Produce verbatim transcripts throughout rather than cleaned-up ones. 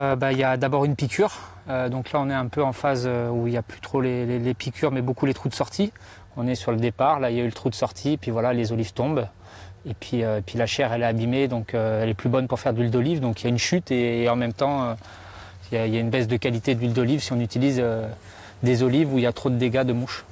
Euh, bah, y a d'abord une piqûre, euh, donc là on est un peu en phase où il n'y a plus trop les, les, les piqûres mais beaucoup les trous de sortie. On est sur le départ, là il y a eu le trou de sortie, puis voilà les olives tombent. Et puis, euh, puis la chair elle est abîmée, donc euh, elle est plus bonne pour faire de l'huile d'olive, donc il y a une chute et, et en même temps il euh, y, y a une baisse de qualité de l'huile d'olive si on utilise euh, des olives où il y a trop de dégâts de mouches.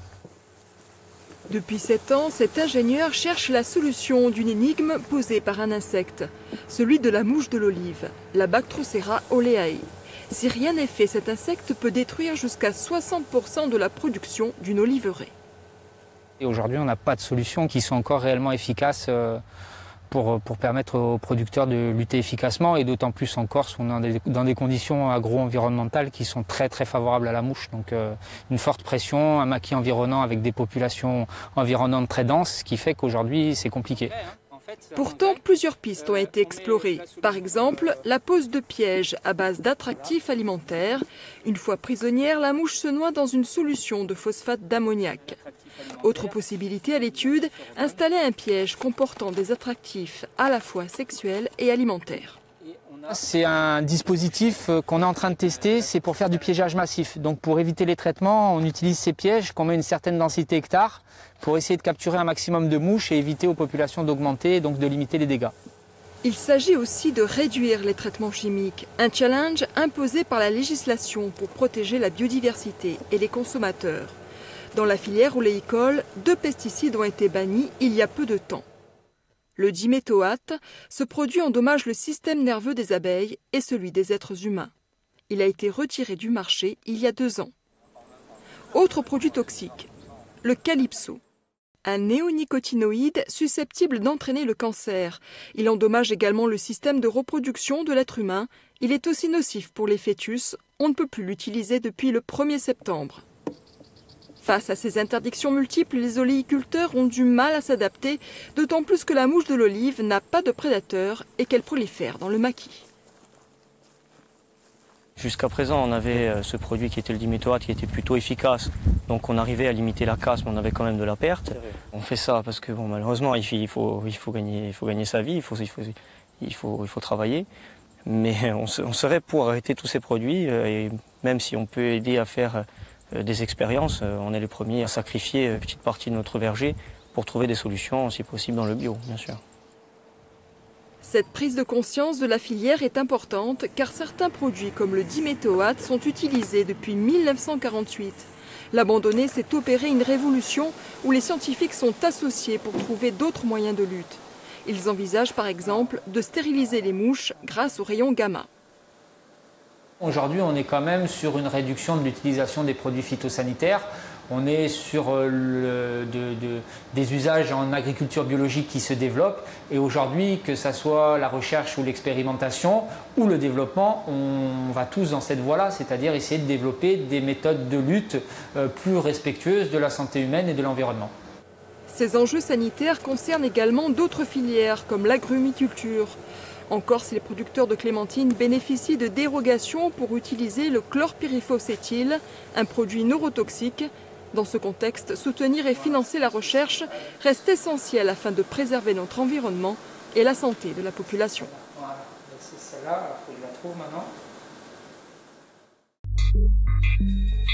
Depuis sept ans, cet ingénieur cherche la solution d'une énigme posée par un insecte, celui de la mouche de l'olive, la Bactrocera oleae. Si rien n'est fait, cet insecte peut détruire jusqu'à soixante pour cent de la production d'une oliveraie. Et aujourd'hui, on n'a pas de solutions qui sont encore réellement efficaces euh, pour, pour permettre aux producteurs de lutter efficacement, et d'autant plus en Corse, on est dans des, dans des conditions agro-environnementales qui sont très très favorables à la mouche. Donc euh, une forte pression, un maquis environnant avec des populations environnantes très denses, ce qui fait qu'aujourd'hui c'est compliqué. Pourtant, plusieurs pistes ont été explorées. Par exemple, la pose de pièges à base d'attractifs alimentaires. Une fois prisonnière, la mouche se noie dans une solution de phosphate d'ammoniac. Autre possibilité à l'étude, installer un piège comportant des attractifs à la fois sexuels et alimentaires. C'est un dispositif qu'on est en train de tester, c'est pour faire du piégeage massif. Donc pour éviter les traitements, on utilise ces pièges qu'on met une certaine densité hectare pour essayer de capturer un maximum de mouches et éviter aux populations d'augmenter et donc de limiter les dégâts. Il s'agit aussi de réduire les traitements chimiques, un challenge imposé par la législation pour protéger la biodiversité et les consommateurs. Dans la filière oléicole, deux pesticides ont été bannis il y a peu de temps. Le diméthoate, ce produit endommage le système nerveux des abeilles et celui des êtres humains. Il a été retiré du marché il y a deux ans. Autre produit toxique, le calypso. Un néonicotinoïde susceptible d'entraîner le cancer. Il endommage également le système de reproduction de l'être humain. Il est aussi nocif pour les fœtus. On ne peut plus l'utiliser depuis le premier septembre. Face à ces interdictions multiples, les oléiculteurs ont du mal à s'adapter, d'autant plus que la mouche de l'olive n'a pas de prédateurs et qu'elle prolifère dans le maquis. Jusqu'à présent, on avait ce produit qui était le diméthoate qui était plutôt efficace. Donc on arrivait à limiter la casse, mais on avait quand même de la perte. On fait ça parce que bon, malheureusement, il faut, il faut, gagner, il faut gagner sa vie, il faut, il faut, il faut, il faut travailler. Mais on, on serait pour arrêter tous ces produits, et même si on peut aider à faire des expériences, on est les premiers à sacrifier une petite partie de notre verger pour trouver des solutions, si possible, dans le bio, bien sûr. Cette prise de conscience de la filière est importante car certains produits comme le diméthoate sont utilisés depuis mille neuf cent quarante-huit. L'abandonner, c'est opérer une révolution où les scientifiques sont associés pour trouver d'autres moyens de lutte. Ils envisagent par exemple de stériliser les mouches grâce aux rayons gamma. Aujourd'hui, on est quand même sur une réduction de l'utilisation des produits phytosanitaires. On est sur le, de, de, des usages en agriculture biologique qui se développent. Et aujourd'hui, que ce soit la recherche ou l'expérimentation ou le développement, on va tous dans cette voie-là, c'est-à-dire essayer de développer des méthodes de lutte plus respectueuses de la santé humaine et de l'environnement. Ces enjeux sanitaires concernent également d'autres filières comme l'agrumiculture. En Corse, les producteurs de clémentines bénéficient de dérogations pour utiliser le chlorpyrifos-éthyle, un produit neurotoxique. Dans ce contexte, soutenir et financer la recherche reste essentiel afin de préserver notre environnement et la santé de la population. Voilà, c'est celle-là, il faut que je la trouve maintenant.